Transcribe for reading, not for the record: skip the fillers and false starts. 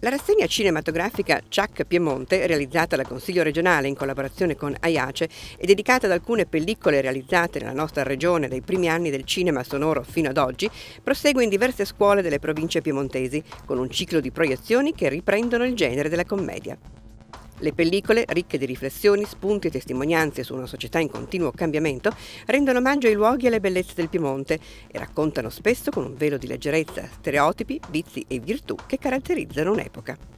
La rassegna cinematografica Ciak Piemonte, realizzata dal Consiglio regionale in collaborazione con AIACE e dedicata ad alcune pellicole realizzate nella nostra regione dai primi anni del cinema sonoro fino ad oggi, prosegue in diverse scuole delle province piemontesi, con un ciclo di proiezioni che riprendono il genere della commedia. Le pellicole, ricche di riflessioni, spunti e testimonianze su una società in continuo cambiamento, rendono omaggio ai luoghi e alle bellezze del Piemonte e raccontano spesso con un velo di leggerezza stereotipi, vizi e virtù che caratterizzano un'epoca.